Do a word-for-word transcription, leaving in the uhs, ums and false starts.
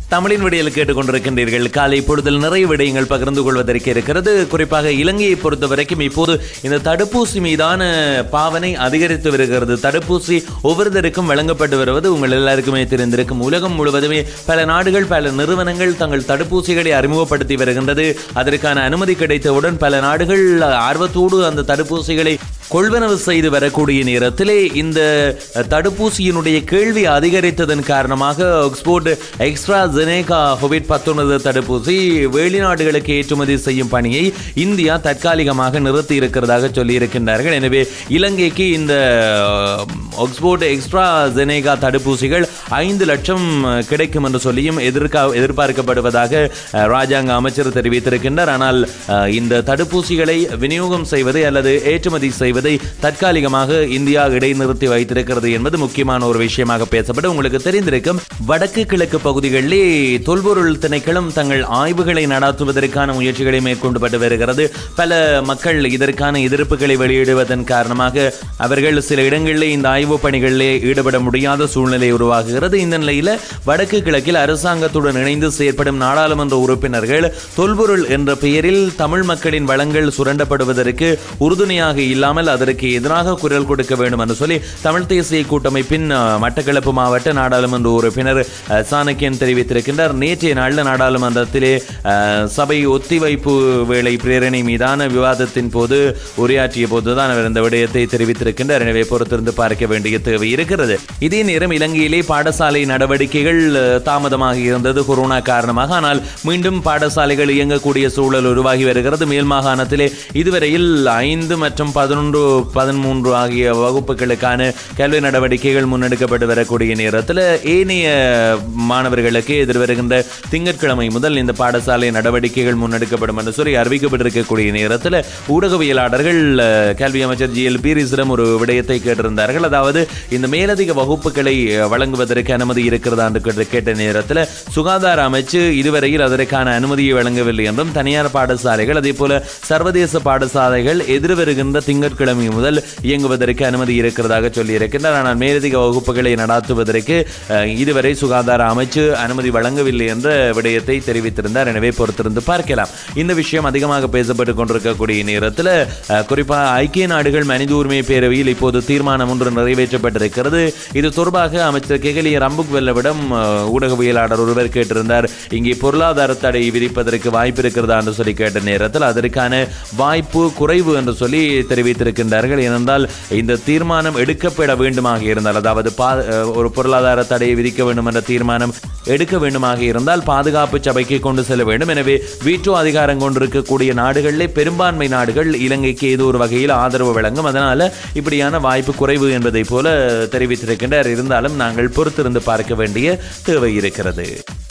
தமிழின் விடியல் கேட்டுக்கொண்டிருக்கின்றீர்கள். காலை பொழுதில் நிறைய விடயங்கள் பகிர்ந்து கொள்வதற்கு இருக்கிறது. குறிப்பாக இலங்கையை பொறுத்த வரைக்கும் இப்போது இந்த தடுப்பூசி மீதான பாவனை அதிகரித்து வருகிறது. தடுப்பூசி ஒவ்வொருத்தருக்கும் வழங்கப்பட்டு வருவது உங்கள் எல்லாருக்குமே தெரிந்திருக்கும். உலகம் முழுவதுமே பல நாடுகள் பல நிறுவனங்கள் தங்கள் தடுப்பூசிகளை அறிமுகப்படுத்தி வருகின்றது. அதற்கான அனுமதி கிடைத்தவுடன் பல நாடுகள் ஆர்வத்தோடு அந்த தடுப்பூசிகளை கொள்வனவு செய்து வரக்கூடிய நேரத்திலே இந்த தடுப்பூசியினுடைய கேள்வி அதிகரித்ததன் காரணமாக ஆக்ஸ்போர்ட் எக்ஸ்ட்ரா ஜெனேகா கோவிட் பத்தொன்பது தடுப்பூசி வெளிநாடுகளுக்கு ஏற்றுமதி செய்யும் பணியை இந்தியா தற்காலிகமாக நிறுத்தி இருக்கிறதாக சொல்லியிருக்கின்றார்கள். எனவே இலங்கைக்கு இந்த ஆக்ஸ்போர்ட் எக்ஸ்ட்ரா ஜெனேகா தடுப்பூசிகள் ஐந்து லட்சம் கிடைக்கும் என்று சொல்லியும் எதிர்கா எதிர்பார்க்கப்படுவதாக ராஜாங்க அமைச்சர் தெரிவித்திருக்கின்றார். ஆனால் இந்த தடுப்பூசிகளை விநியோகம் செய்வது அல்லது ஏற்றுமதி செய்வது தற்காலிகமாக இந்தியா இடைநிறுத்தி வைத்திருக்கிறது என்பது முக்கியமான ஒரு விஷயமாக பேசப்பட்டு உங்களுக்கு தெரிந்திருக்கும். வடக்கு கிழக்கு பகுதிகளிலே தொல்பொருள் திணைக்களம் தங்கள் ஆய்வுகளை நடத்துவதற்கான முயற்சிகளை மேற்கொண்டு வருகிறது. பல மக்கள் இதற்கான எதிர்ப்புகளை வெளியிடுவதன் காரணமாக அவர்கள் சில இடங்களிலே இந்த ஆய்வு பணிகளிலே ஈடுபட முடியாத சூழ்நிலை உருவாகுகிறது. இந்த நிலையில் வடக்கு கிழக்கில் அரசாங்கத்துடன் இணைந்து செயற்படும் நாடாளுமன்ற உறுப்பினர்கள் தொல்பொருள் என்ற பெயரில் தமிழ் மக்களின் வளங்கள் சுரண்டப்படுவதற்கு உறுதுணையாக இல்லாமல் அதற்கு எதிராக குரல் கொடுக்க வேண்டும் என்று சொல்லி தமிழ் தேசிய கூட்டமைப்பின் மட்டக்களப்பு மாவட்ட நாடாளுமன்ற உறுப்பினர் சாணக்கியன் தெரிவித்திருக்கின்றார். நேற்றைய நாளில் நாடாளுமன்றத்திலே சபை ஒத்திவைப்பு வேளை பிரேரணை மீதான விவாதத்தின் போது உரையாற்றிய போதுதான் அவர் இந்த விடயத்தை தெரிவித்திருக்கின்றார். எனவே பொறுத்திருந்து பார்க்க வேண்டிய தேவை இருக்கிறது. இதே நேரம் இலங்கையிலே பாடசாலை நடவடிக்கைகள் தாமதமாக இருந்தது கொரோனா காரணமாக. ஆனால் மீண்டும் பாடசாலைகள் இயங்கக்கூடிய சூழல் உருவாகி வருகிறது. மேல் மாகாணத்திலே இதுவரையில் ஐந்து மற்றும் பதினொன்று பதிமூன்று ஆகிய வகுப்புகளுக்கான கல்வி நடவடிக்கைகள் முன்னெடுக்கப்பட்டு வரக்கூடிய நேரத்தில் ஏனைய மாணவர்களுக்கு எதிர்வருகின்ற திங்கட்கிழமை முதல் இந்த பாடசாலை நடவடிக்கைகள் முன்னெடுக்கப்படும் என்று சொல்லி அறிவிக்கப்பட்டிருக்கக்கூடிய நேரத்தில் ஊடகவியலாளர்கள் கல்வி அமைச்சர் ஜி எல் பீரிஸிடம் ஒரு விடயத்தை கேட்டிருந்தார்கள். அதாவது இந்த மேலதிக வகுப்புகளை வழங்குவதற்கு அனுமதி இருக்கிறதா என்று கேட்ட நேரத்தில் சுகாதார அமைச்சு இதுவரையில் அதற்கான அனுமதியை வழங்கவில்லை என்றும் தனியார் பாடசாலைகள் அதே போல சர்வதேச பாடசாலைகள் எதிர்வருகின்ற திங்கட்கிழமை முதல் இயங்குவதற்கு அனுமதி இருக்கிறதாக சொல்லியிருக்கின்றனர். ஆனால் மேலதிக வகுப்புகளை நடாத்துவதற்கு இதுவரை சுகாதார அமைச்சு அனுமதி வழங்கவில்லை என்ற விடயத்தை தெரிவித்திருந்தார். எனவே பொறுத்திருந்து பார்க்கலாம். இந்த விஷயம் அதிகமாக பேசப்பட்டுக் கொண்டிருக்கக்கூடிய நேரத்தில் குறிப்பாக ஐக்கிய நாடுகள் மனித உரிமை பேரவையில் இப்போது தீர்மானம் ஒன்று நிறைவேற்றப்பட்டிருக்கிறது. இது தொடர்பாக அமைச்சர் கெகலிய ரம்புக்வெல்லவிடம் ஊடகவியலாளர் ஒருவர் கேட்டிருந்தார். இங்கே பொருளாதார தடை விதிப்பதற்கு வாய்ப்பு இருக்கிறதா என்று சொல்லி கேட்ட நேரத்தில் அதற்கான வாய்ப்பு குறைவு என்று சொல்லி தெரிவித்திருக்கின்றார்கள். ஏனென்றால் இந்த தீர்மானம் எடுக்கப்பட வேண்டுமாக இருந்தால், அதாவது ஒரு பொருளாதார தடையை விதிக்க வேண்டும் என்ற தீர்மானம் எடுக்க வேண்டுமாக இருந்தால் பாதுகாப்பு சபைக்கு கொண்டு செல்ல வேண்டும். எனவே வீட்டோ அதிகாரம் கொண்டிருக்கக்கூடிய நாடுகளிலே பெரும்பான்மை நாடுகள் இலங்கைக்கு ஏதோ ஒரு வகையில் ஆதரவு வழங்கும். அதனால இப்படியான வாய்ப்பு குறைவு என்பதை போல தெரிவித்திருக்கின்றார். இருந்தாலும் நாங்கள் பொறுத்திருந்து பார்க்க வேண்டிய தேவை இருக்கிறது.